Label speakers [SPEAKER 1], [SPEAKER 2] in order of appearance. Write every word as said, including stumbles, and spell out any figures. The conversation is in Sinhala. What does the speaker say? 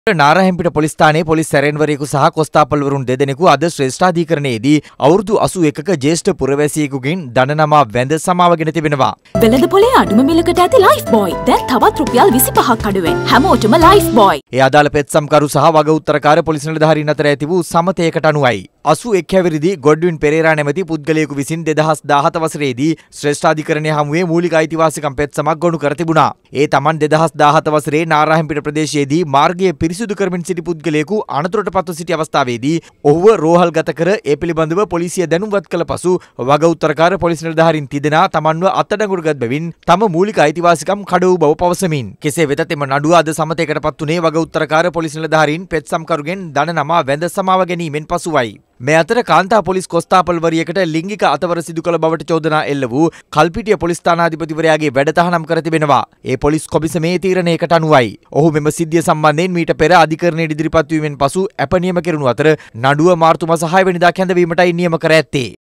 [SPEAKER 1] නාරහෙම්පිට පොලිස් ස්ථානයේ පොලිස් සැරෙන්වරයෙකු සහ කොස්තාපල්වරුන් දෙදෙනෙකු අද ශ්‍රේෂ්ඨාධිකරණයේදී අවුරුදු අසූ එකක ජ්‍යෙෂ්ඨ පුරවැසියෙකුගෙන් දඬනමා වැඳ සමාවගෙන තිබෙනවා.
[SPEAKER 2] වෙළඳපොලේ අඩුම මිලකට ඇති ලයිෆ් බොයි දැන් තවත් රුපියල් විසිපහක් අඩුවෙන් හැමෝටම ලයිෆ් බොයි.
[SPEAKER 1] ඒ අදාළ පෙත්සම්කරු සහ වග උත්තරකාර පොලිස් නිලධාරීන් අතර ඇති වූ සමතයකට අනුවයි. අසූ එක් හැවිරිදි ගොඩ්වින් පෙරේරා නැමැති පුද්ගලයෙකු විසින් දෙදහස් දාහත වසරේදී ශ්‍රේෂ්ඨාධිකරණය හමුවේ මූලික අයිතිවාසිකම් පෙත්සමක් ගොනු කර තිබුණා. ඒ තමන් දෙදහස් දාහත වසරේ නාරහෙම්පිට ප්‍රදේශයේදී මාර්ගයේ පිරිසිදු කරමින් සිටි පුද්ගලයෙකු අනතුරට පත්ව සිටි අවස්ථාවේදී ඔහුව රෝහල්ගත කර ඒ පිළිබඳව පොලිසිය දැනුම්වත් කළ පසු වග උත්තරකාර පොලිස් නිලධාරීන් තිදෙනා තමන්ව අත්අඩංගුවට ගත් බැවින් තම මූලික අයිතිවාසිකම් කඩ වූ බව පවසමින් කෙසේ වෙතත් එම නඩුව අද සමතයකට පත් වුණේ වග උත්තරකාර පොලිස් නිලධාරීන් පෙත්සම්කරුගෙන් දඬ නමා වැඳ සමාව ගැනීමෙන් පසුවයි. මේ අතර කාන්තා පොලිස් කොස්තාපල්වරියකට ලිංගික අතවර සිදු කළ බවට චෝදනා එල්ල වූ කල්පිටිය පොලිස් ස්ථානාධිපතිවරයාගේ වැඩ තහනම් කර තිබෙනවා. ඒ පොලිස් කොමිසමේ තීරණයකට අනුවයි. ඔහු මෙම සිද්ධිය සම්බන්ධයෙන් මීට පෙර අධිකරණයට ඉදිරිපත් වීමෙන් පසු අප නියම කෙරුණු අතර නඩුව මාර්තු මාස හය වෙනිදා කැඳවීමටයි නියම කර ඇත්තේ.